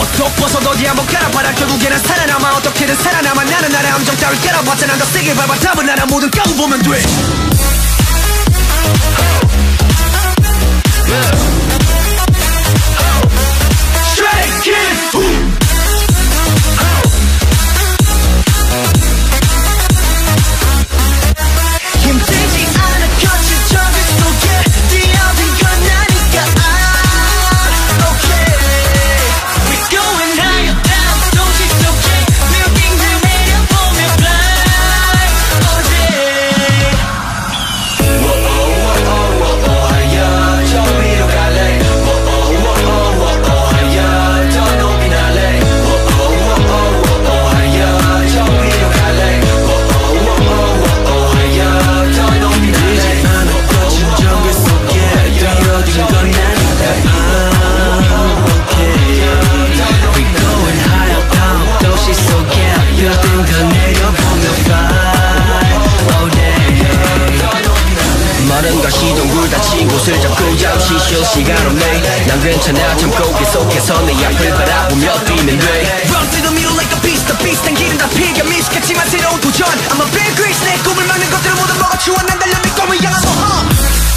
옷도 벗어도 어디 한번 깔아봐라 결국에는 살아남아 어떻게든 살아남아 나는 나의 함정 따위 깔아봤자 난 더 세게 밟아 답은 나라 모든 까고 보면 돼 Straight kid 힘들지 않아 거친 저기 속에 뛰어든 건 나니까 Okay We're going higher down 도시 속에 빌딩들 내려보며 fly all day 하야 저 위로 갈래 하야 더 높이 날래 하야 저 위로 갈래 모든 것이 동굴 닫힌 곳을 잡고 잠시 쉴 시간 없네 난 괜찮아 참고 계속해서 내 앞을 바라보며 뛰면 돼 Run through the middle like a beast the beast 난 길은 다 피가 미숙했지만 새로운 도전 I'm a big grace 내 꿈을 막는 것들을 모두 먹어치워 난 달려 내 꿈을 향하고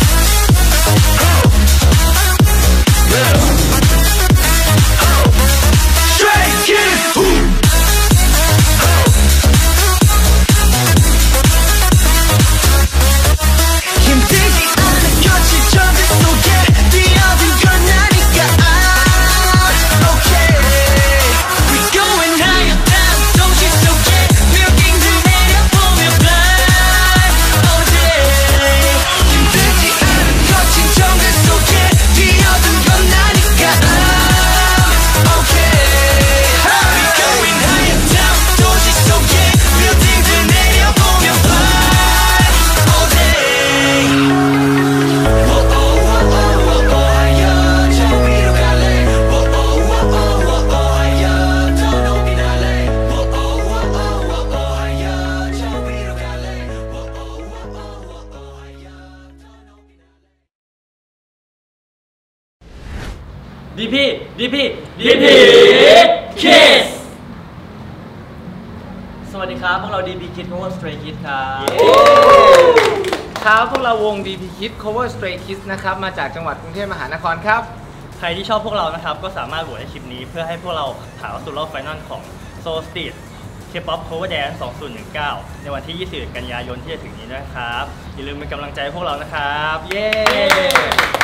Straight kid 힘들지 않아 거친 저기 속에 뛰어든 건 나니까 Okay We're going higher down 도시 속에 빌딩들 내려보며 fly all day 힘들지 않아 거친 저기 속에 뛰어든 건 나니까 Okay We're going higher down 도시 속에 빌딩들 내려보며 fly all day DP Kids สวัสดีครับพวกเรา DP Kids Cover Stray Kids ครับครับพวกเราวง DP Kids Cover Stray Kids นะครับมาจากจังหวัดกรุงเทพมหานครครับใครที่ชอบพวกเรานะครับก็สามารถโหวตในคลิปนี้เพื่อให้พวกเราผ่านเข้าสู่รอบไฟนอลของ Seoul Street K-pop Cover Dance 2019 ในวันที่ 21 กันยายนที่จะถึงนี้นะครับอย่าลืมเป็นกำลังใจให้พวกเรานะครับเย้